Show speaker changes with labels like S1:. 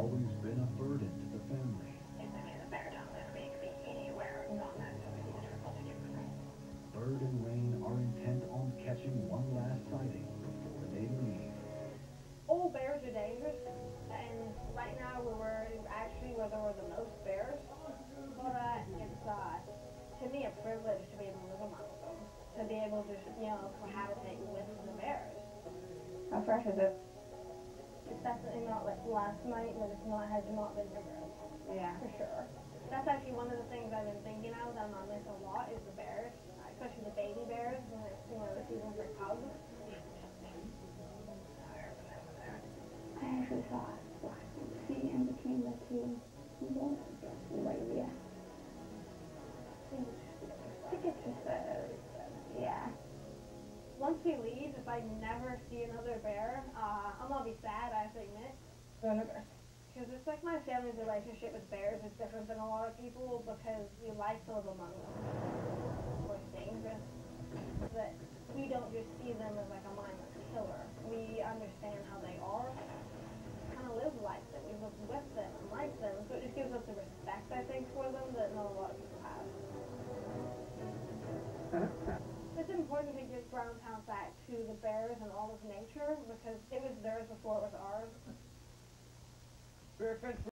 S1: always been a burden to the family.
S2: If the kids bear down this week, be anywhere, not necessarily the triple to give them.
S1: Bird and Rain are intent on catching one last sighting before they leave.
S3: All bears are dangerous, and right now we're worried actually where there were the most bears. But it's to me a privilege to be able to live among them, to be able to cohabitate with the bears.
S2: How fresh is it?
S3: It's definitely not like last night, but it's not has not been rigorous.
S2: Yeah.
S3: For sure. That's actually one of the things I've been thinking of that I miss a lot is the bears, especially the baby bears when it's the season for cubs.
S2: I actually saw a black sea in between the two eagles. Right, yeah. I think it's just yeah.
S3: Once we leave, if I never see another bear, I'm gonna be sad, I have to admit. Because it's like my family's relationship with bears is different than a lot of people because we like to live among them. It's dangerous. But we don't just see them as like a mindless killer. We understand how they are, kind of live like them. We live with them and like them. So it just gives us a respect, I think, for them that not a lot of people have. It's important to give Browntown back to the bears and all of nature because it was theirs before it was ours.